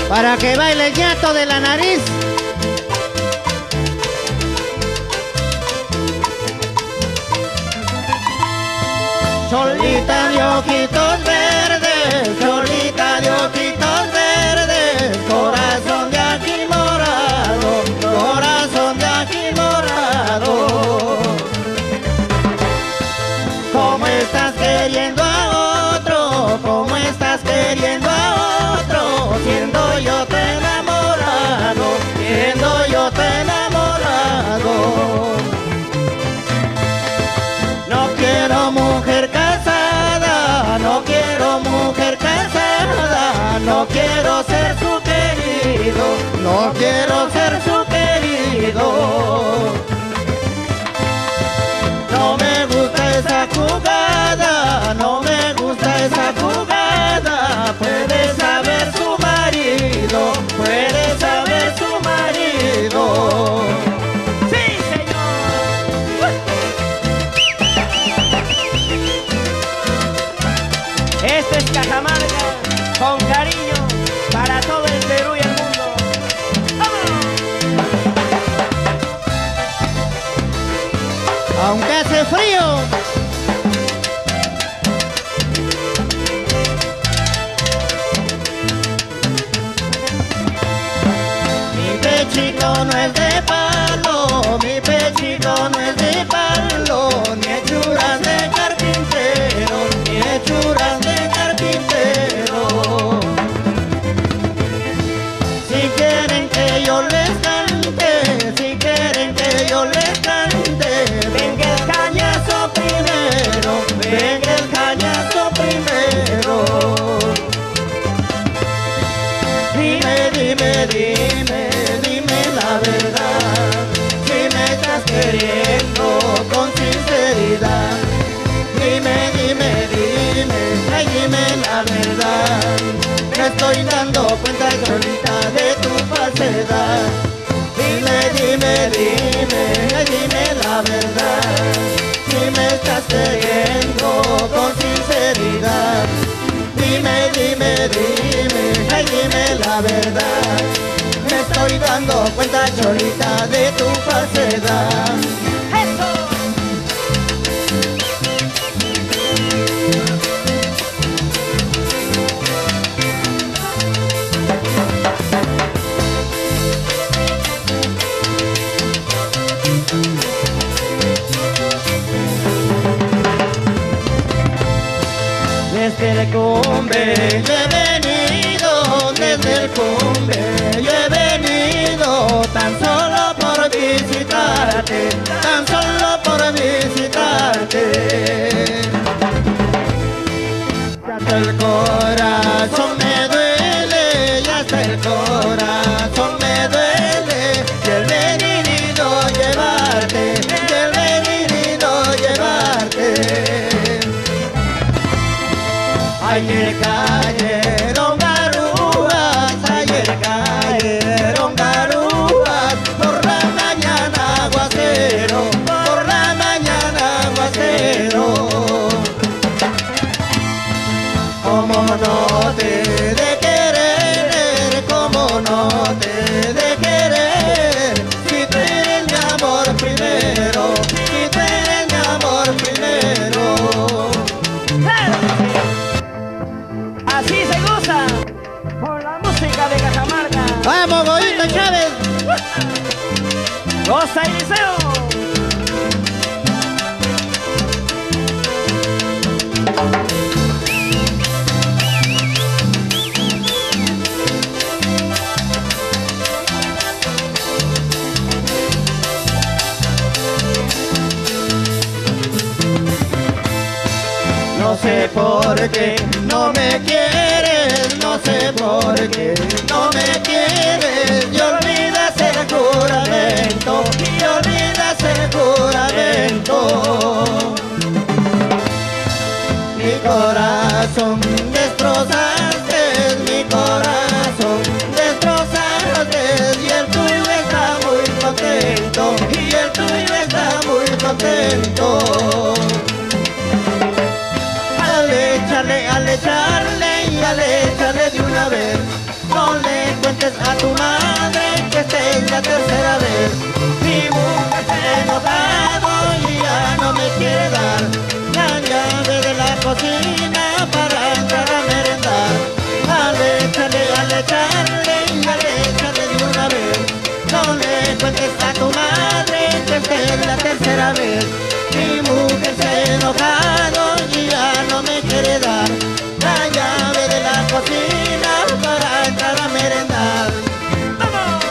Para que baile el ñato de la nariz. Cholita de ojitos verdes, cholita de ojitos verdes, corazón de aquí morado, corazón de aquí morado. ¿Cómo estás queriendo a otro? ¿Cómo estás queriendo a otro? Siendo yo te enamorado, siendo yo te enamorado. No quiero mujer casada, no quiero mujer casada, no quiero ser su querido, no quiero ser su querido. No me gusta esa jugada, no me gusta esa jugada. Puede saber su marido, puede saber su marido. ¡Sí, señor! Este es Cajamarca, con cariño, para todo el Perú y el mundo. ¡Vamos! Aunque hace frío, mi pechito no es de palo, mi pechito no es de palo, ni hechuras de carpintero, ni hechuras de carpintero. Si quieren que yo les cante, si quieren que yo les cante, venga el cañazo primero, venga el cañazo primero. Dime, dime, dime, dime la verdad, si me estás queriendo con sinceridad. Dime, dime, dime, ay, dime la verdad. Me estoy dando cuenta solita de tu falsedad. Dime, dime, dime, ay, dime la verdad. Si me estás queriendo con sinceridad. Dime, dime, dime, ay, dime la verdad. Me estoy dando cuenta solita de tu falsedad. Desde el cumbre yo he venido, desde el cumbre yo he venido, tan solo por visitarte, tan solo por visitarte. Ya hasta el corazón me duele, ya hasta el corazón me duele, y el venir y no llevarte, y el venir y no llevarte. Ayer cayeron garúas, ayer cayeron garúas, por la mañana aguacero, por la mañana aguacero. Como no te de querer, como no te de querer, si tú eres mi amor primero, si tú eres mi amor primero. Así se goza con la música de Cajamarca. ¡Vamos, Goyito Chávez! ¡Goza Eliseo! No sé por qué no me quieres, no sé por qué no me quieres, y olvidas el juramento, y olvidas el juramento. Mi corazón destrozaste, mi corazón destrozaste, y el tuyo está muy contento, y el tuyo está muy contento. Al echarle y al echarle de una vez, no le cuentes a tu madre que esta es la tercera vez. Mi mujer se ha enojado y ya no me quiere dar la llave de la cocina para entrar a merendar. Aléchale, aléchale, aléchale de una vez. No le cuentes a tu madre que esta es la tercera vez. Mi mujer se ha enojado y ya no me quiere dar la llave de la cocina para entrar a merendar. ¡Vamos!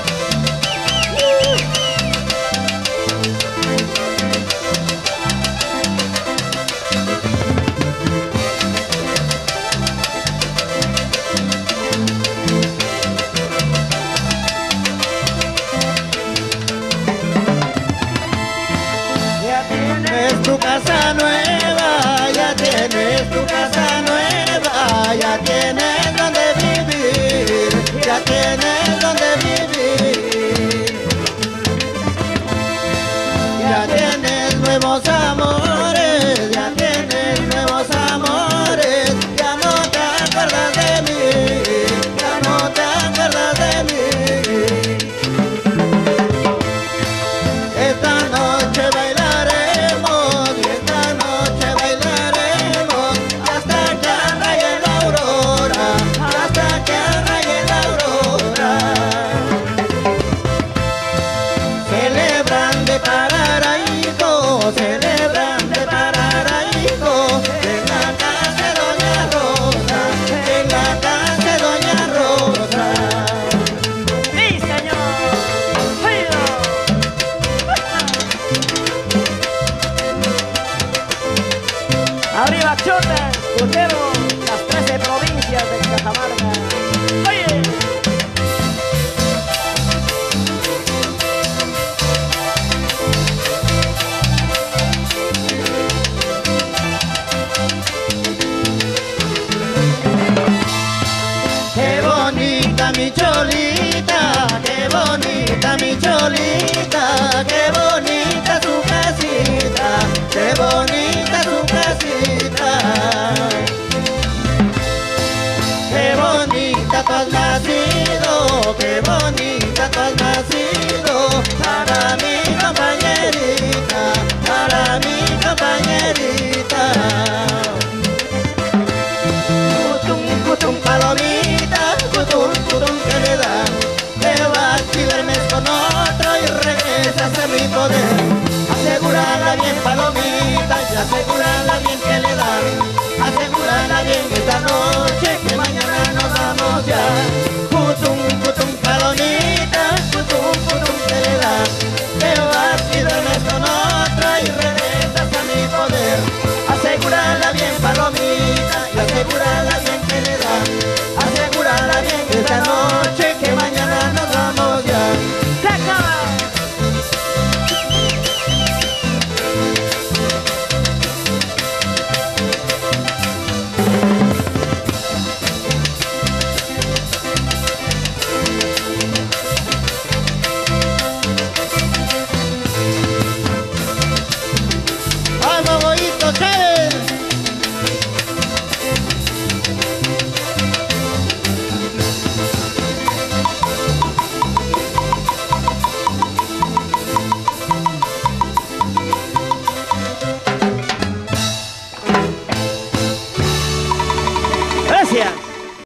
Ya tienes tu casa nueva, ya tienes tu casa nueva, ya tienes donde vivir, ya tienes donde vivir. Ya tienes nuevos amores, ya tienes nuevos amores, ya no te acuerdas de mí, ya no te acuerdas de mí. Esta noche bailaremos, y esta noche bailaremos hasta que raye la aurora, hasta que raye la aurora. Celebran de Pararaíso, celebran de Pararaíso, en la casa de Doña Rosa, en la casa de Doña Rosa. ¡Sí, señor! ¡Oído! ¡Arriba, Chota! Escuchemos las 13 provincias de Cajamarca. ¡Oye! Qué bonita mi cholita, qué bonita mi cholita, qué bonita su casita, qué bonita su casita. Qué bonita tú has nacido, qué bonita tú has nacido, para mi compañerita, para mi compañerita. Cutum, cutum, palomita, cutum, que le da. Te vas y duermes con otro y regresas a mi poder. Asegúrala bien, palomita, y asegúrala bien.